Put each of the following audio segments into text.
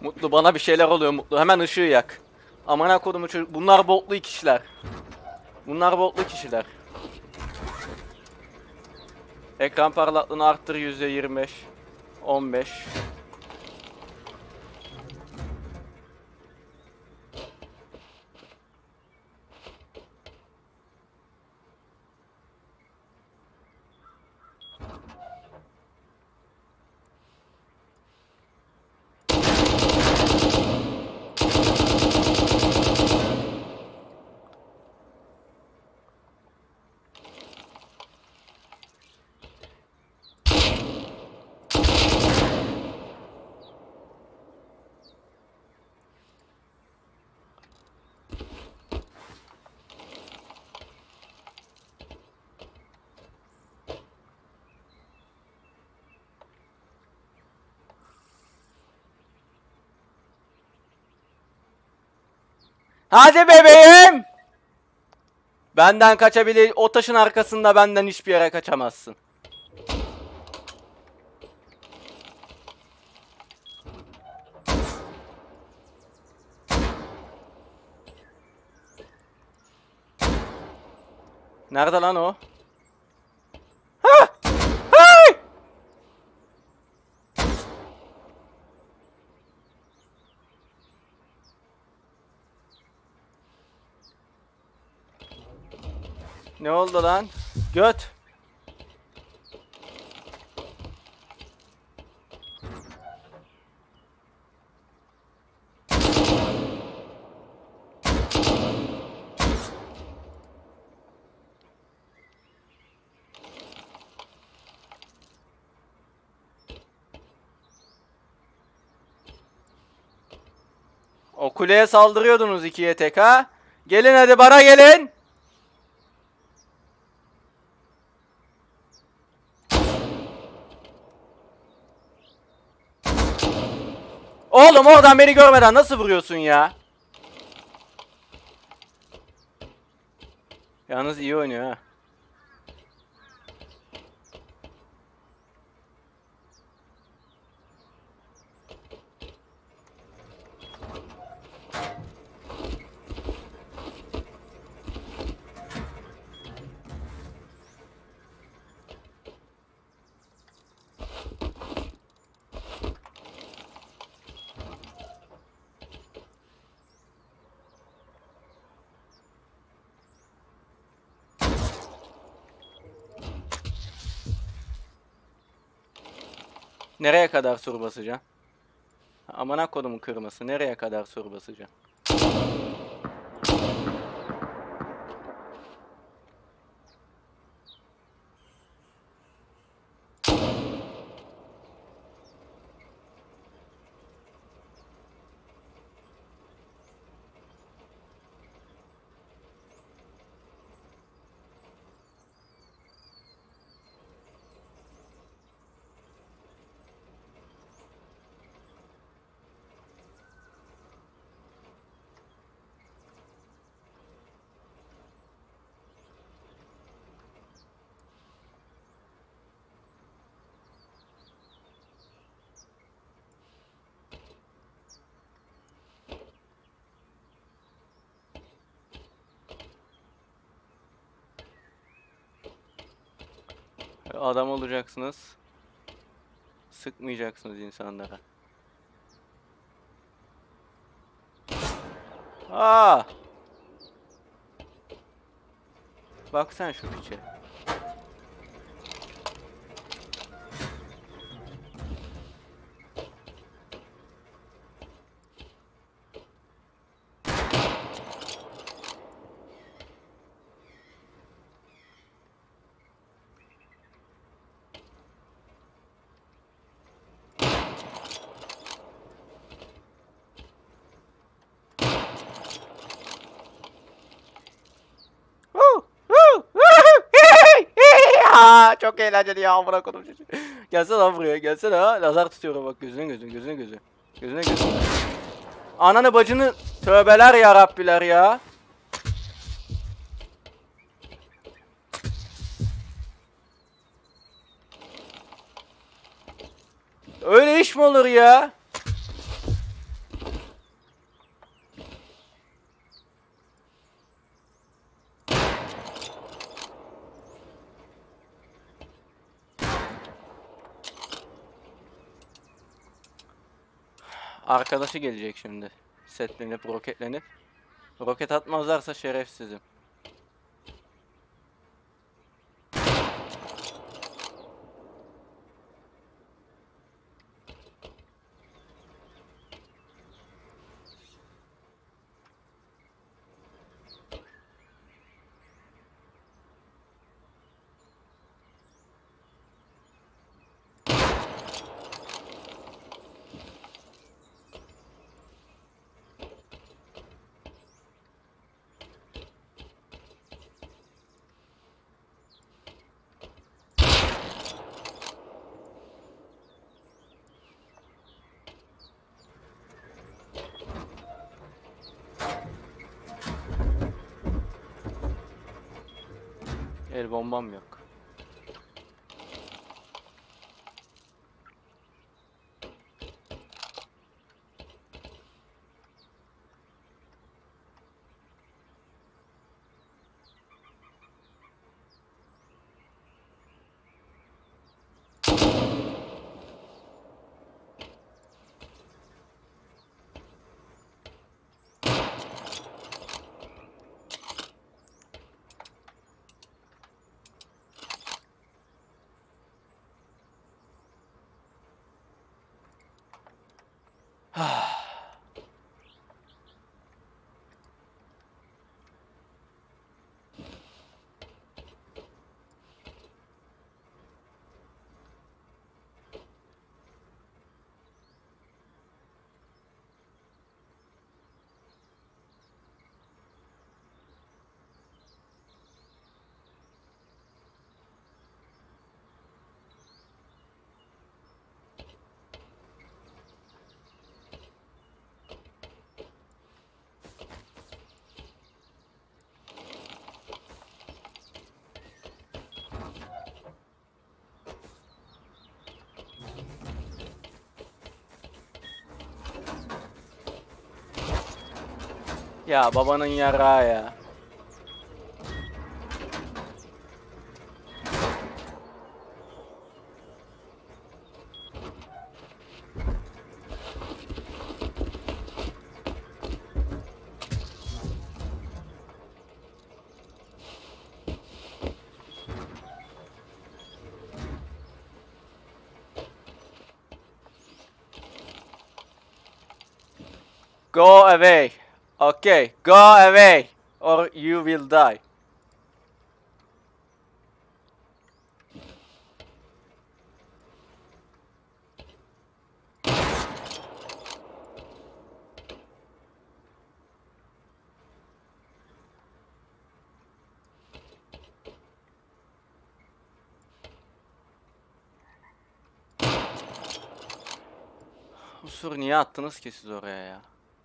Mutlu bana bir şeyler oluyor Mutlu. Hemen ışığı yak. Amına kodumu çocuk. Bunlar botlu kişiler. Bunlar botlu kişiler. Ekran parlaklığını arttır %25. 15. Hadi bebeğim. Benden kaçabilir. O taşın arkasında benden hiçbir yere kaçamazsın. Nerede lan o? Ha! Hey! Ne oldu lan? Göt. O kuleye saldırıyordunuz ikiye tek ha? Gelin hadi bana gelin. Oğlum oradan beni görmeden nasıl vuruyorsun ya? Yalnız iyi oynuyor ha. Nereye kadar sur basacaksın? Amına kodumun kırması. Nereye kadar sur basacaksın? Adam olacaksınız. Sıkmayacaksınız insanlara. Aa! Bak sen şu piçe. Çok eğlenceli ya amına kodum çocuğu. Gelsene lan buraya, gelsene ha. Lazer tutuyorum bak gözüne gözüne gözüne gözü. Gözüne gözüne. Ananı bacını tövbeler ya Rabbiler ya. Öyle iş mi olur ya? Arkadaşı gelecek şimdi. Setlenip roketlenip. Roket atmazlarsa şerefsizim. El bombam yok. Ya babanın yarağı ya. Go away. Okay, go away or you will die. Bu sur niye attınız ki siz oraya ya?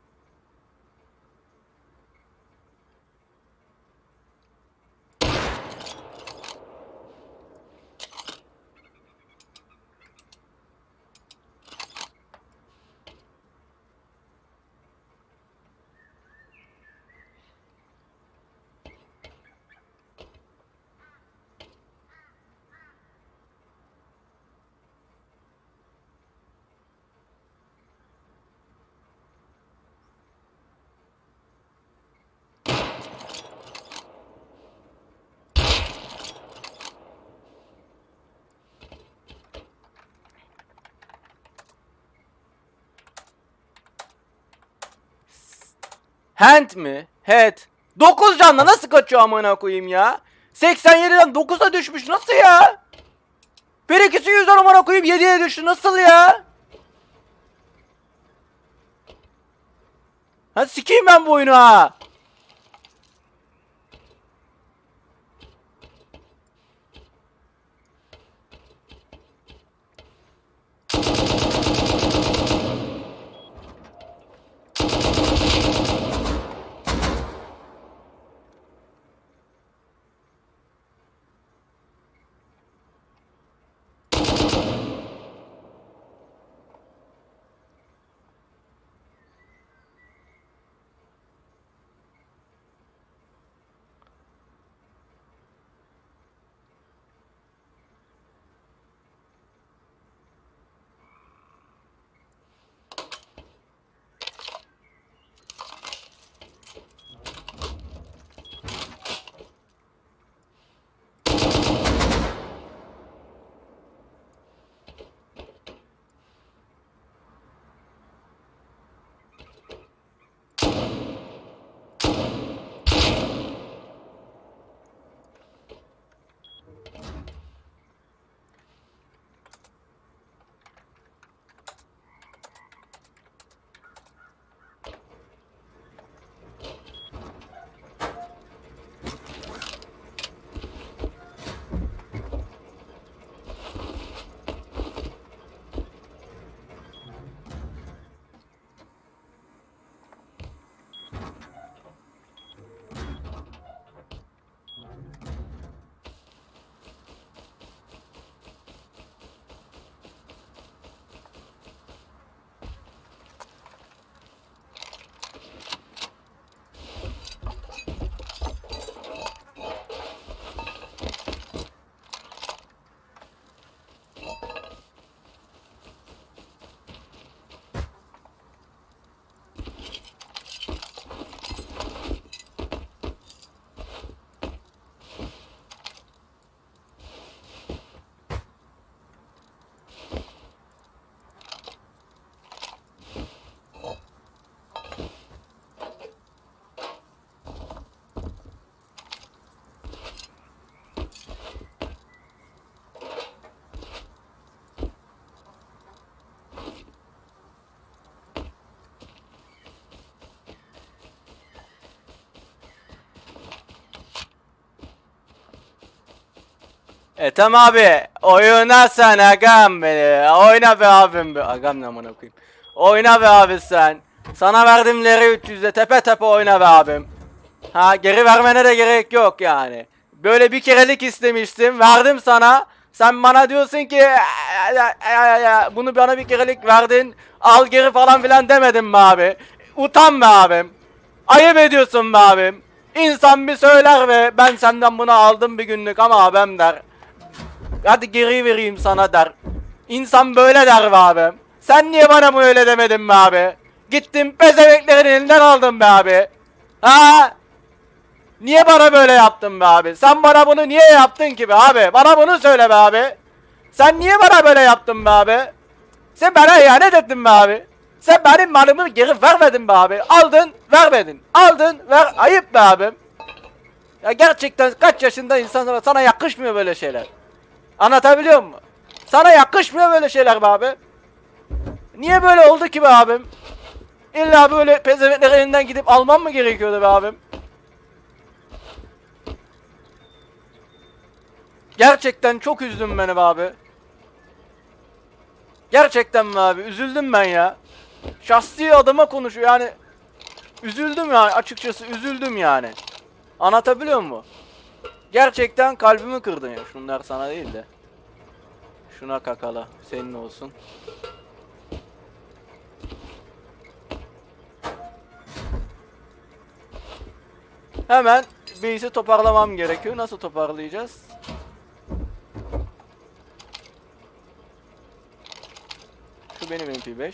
Hand mi? Head. 9 canla nasıl kaçıyor amına koyayım ya? 87'den 9'a düşmüş nasıl ya? Bir ikisi 100'den amına koyayım 7'ye düştü nasıl ya? Ha sikeyim ben bu oyunu ha. Ethem abi oyna sen agam beni. Oyna be abim be. Agam ne amına koyayım. Oyna be abi sen. Sana verdim lira 300'de tepe tepe oyna be abim. Ha geri vermene de gerek yok yani. Böyle bir kerelik istemiştim. Verdim sana. Sen bana diyorsun ki bunu bana bir kerelik verdin. Al geri falan filan demedim be abi. Utan be abim. Ayıp ediyorsun be abim. İnsan bir söyler ve ben senden bunu aldım bir günlük ama abim der. Hadi geri vereyim sana der. İnsan böyle der be abim. Sen niye bana bunu öyle demedin be abi? Gittim pezeveklerin elinden aldım be abi. Ha? Niye bana böyle yaptın be abi? Sen bana bunu niye yaptın ki be abi? Bana bunu söyle be abi. Sen niye bana böyle yaptın be abi? Sen bana ihanet ettin be abi. Sen benim malımı geri vermedin be abi. Aldın, vermedin. Aldın, ver. Ayıp be abim. Ya gerçekten kaç yaşında insan sana yakışmıyor böyle şeyler. Anlatabiliyor muyum? Sana yakışmıyor böyle şeyler be abi. Niye böyle oldu ki be abim? İlla böyle pezevenklerin elinden gidip almam mı gerekiyordu be abim? Gerçekten çok üzdün beni be abi. Gerçekten mi abi? Üzüldüm ben ya. Şahsi adıma konuşuyor yani. Üzüldüm yani açıkçası üzüldüm yani. Anlatabiliyor muyum? Gerçekten kalbimi kırdın ya. Şunlar sana değil de. Şuna kakala. Senin olsun. Hemen base'i toparlamam gerekiyor. Nasıl toparlayacağız? Şu benim MP5.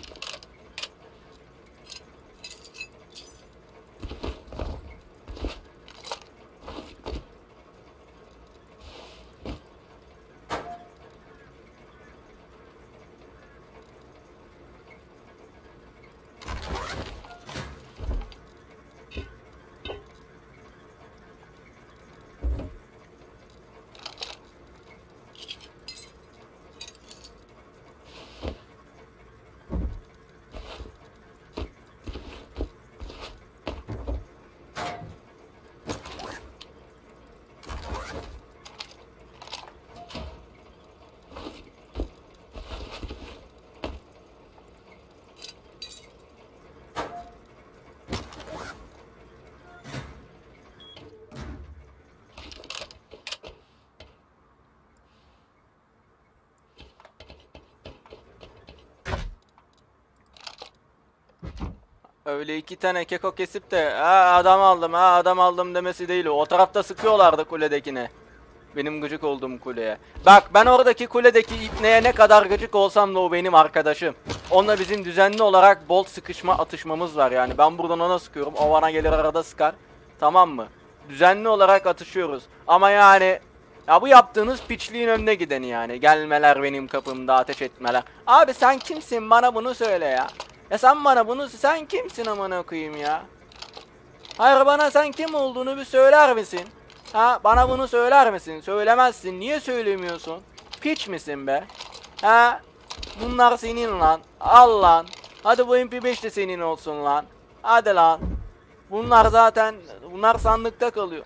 Öyle iki tane keko kesip de adam aldım adam aldım demesi değil o. O tarafta sıkıyorlardı kuledekine. Benim gıcık olduğum kuleye. Bak ben oradaki kuledeki ipneye ne kadar gıcık olsam da o benim arkadaşım. Onunla bizim düzenli olarak bolt sıkışma atışmamız var yani. Ben buradan ona sıkıyorum. O bana gelir arada sıkar. Tamam mı? Düzenli olarak atışıyoruz. Ama yani ya bu yaptığınız piçliğin önüne gideni yani. Gelmeler benim kapımda ateş etmeler. Abi sen kimsin bana bunu söyle ya. Ya sen bana bunu sen kimsin amına koyayım ya? Hayır bana sen kim olduğunu bir söyler misin? Ha bana bunu söyler misin? Söylemezsin. Niye söylemiyorsun? Piç misin be? Ha? Bunlar senin lan. Al lan. Hadi bu MP5 de senin olsun lan. Hadi lan. Bunlar zaten bunlar sandıkta kalıyor.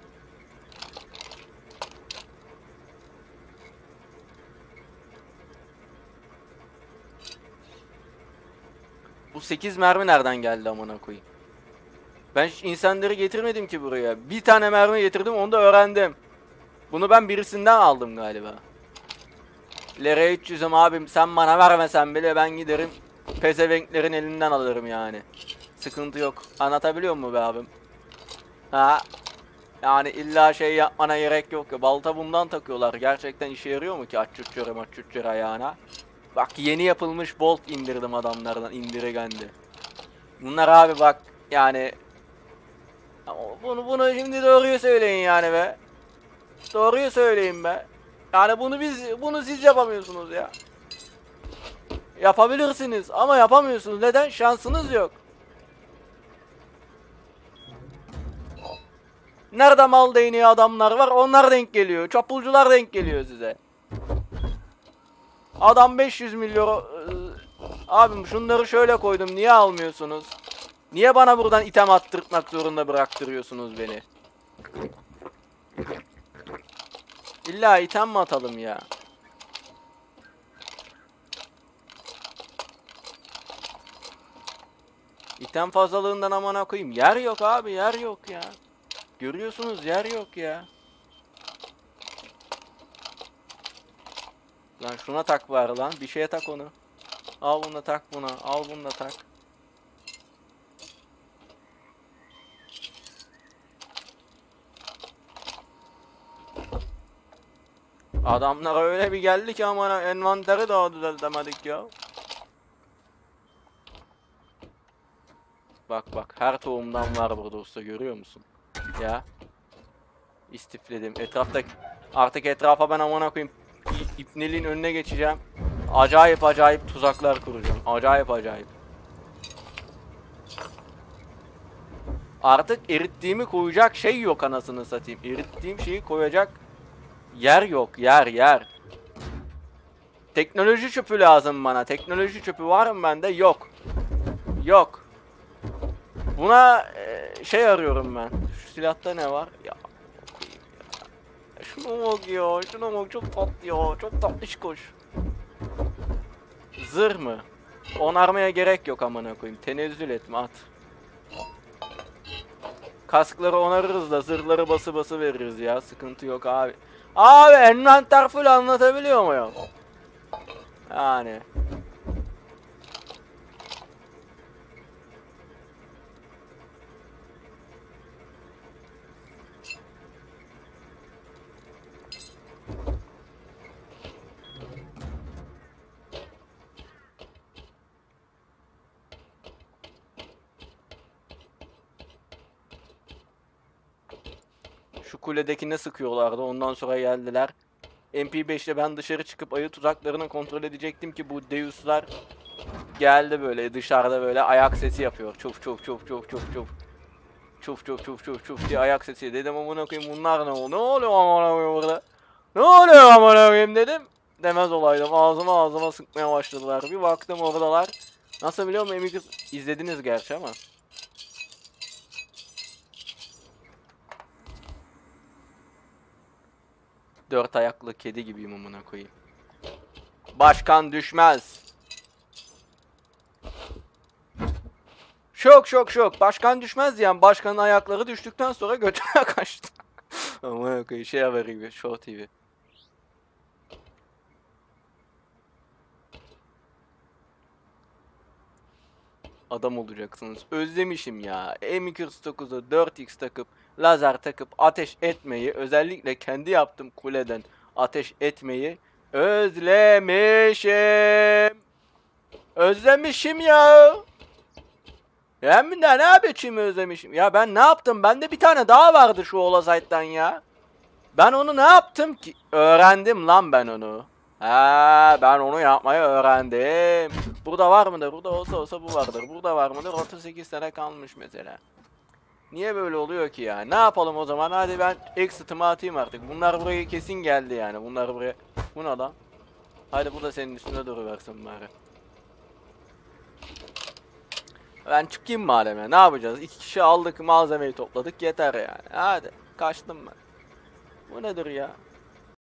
Bu 8 mermi nereden geldi amına koyayım? Ben hiç insanları getirmedim ki buraya. Bir tane mermi getirdim onu da öğrendim. Bunu ben birisinden aldım galiba. Lere 300'üm abim sen bana vermesen bile ben giderim. Pezevenklerin elinden alırım yani. Sıkıntı yok. Anlatabiliyor muyum be abim? Ha? Yani illa şey yapmana gerek yok ya. Balta bundan takıyorlar. Gerçekten işe yarıyor mu ki açuççöre ayağına? Bak yeni yapılmış bolt indirdim adamlardan indirgendi. Bunlar abi bak yani bunu şimdi doğruyu söyleyin yani be. Doğruyu söyleyin be. Yani bunu siz yapamıyorsunuz ya. Yapabilirsiniz ama yapamıyorsunuz. Neden? Şansınız yok. Nerede mal değneği adamlar var onlar denk geliyor. Çapulcular denk geliyor size. Adam 500 milyon... Abim şunları şöyle koydum niye almıyorsunuz? Niye bana buradan item attırtmak zorunda bıraktırıyorsunuz beni? İlla item mi atalım ya? İtem fazlalığından amına koyayım. Yer yok abi, yer yok ya. Görüyorsunuz, yer yok ya. Lan şuna tak var lan. Bir şeye tak onu. Al bunu da tak buna. Al bunu da tak. Adamlar öyle bir geldi ki amına envanteri daha düzeltemedik ya. Bak bak her tohumdan var burada usta, görüyor musun? Ya. İstifledim. Artık etrafa ben amına koyayım. İpneliğin önüne geçeceğim. Acayip acayip tuzaklar kuracağım. Acayip acayip. Artık erittiğimi koyacak şey yok anasını satayım. Erittiğim şeyi koyacak yer yok. Yer. Teknoloji çöpü lazım bana. Teknoloji çöpü var mı bende? Yok. Yok. Buna şey arıyorum ben. Şu silahta ne var? Ya. Şuna bak ya. Şuna bak, çok tatlı ya. Çok tatlış koş. Zırh mı? Onarmaya gerek yok amına koyayım. Tenezzül etme, at. Kaskları onarırız da zırhları bası veririz ya. Sıkıntı yok abi. Abi envanter full, anlatabiliyor muyum? Yani. Şu kuledekine sıkıyorlardı. Ondan sonra geldiler. MP5'le ben dışarı çıkıp ayı tuzaklarını kontrol edecektim ki bu Deus'lar geldi böyle dışarıda böyle ayak sesi yapıyor. Çuf çuf çuf çuf çuf çuf. Çuf çuf çuf çuf çuf diye ayak sesi. Dedim amına koyayım bunlar ne oluyor? Ne oluyor amına koyayım burada? Ne oluyor amına koyayım dedim. Demez olaydım. Ağzıma sıkmaya başladılar. Bir baktım oradalar. Nasıl biliyor musun? Emikız izlediniz gerçi ama. Dört ayaklı kedi gibiyim amına koyayım. Başkan düşmez. Şok. Başkan düşmez diyen başkanın ayakları düştükten sonra götüne kaçtı. Amına koyayım, şey haberi gibi, Show TV. Adam olacaksınız. Özlemişim ya. M249'u 4x takıp, lazer takıp ateş etmeyi, özellikle kendi yaptığım kuleden ateş etmeyi özlemişim. Özlemişim ya. Ben bir daha ne yapayım özlemişim. Ya ben ne yaptım? Bende bir tane daha vardı şu Olasite'dan ya. Ben onu ne yaptım ki? Öğrendim lan ben onu. Ha, ben onu yapmayı öğrendim. Burada var mıdır? Burada olsa bu vardır. Burada var mıdır? 38 sene kalmış mesela. Niye böyle oluyor ki ya? Ne yapalım o zaman? Hadi ben exit'ımı atayım artık. Bunlar buraya kesin geldi yani. Bunlar buraya. Bu ne lan? Hadi bu da senin üstüne duruversin bari. Ben çıkayım madem ya. Ne yapacağız? 2 kişi aldık, malzemeyi topladık, yeter yani. Hadi kaçtım ben. Bu nedir ya?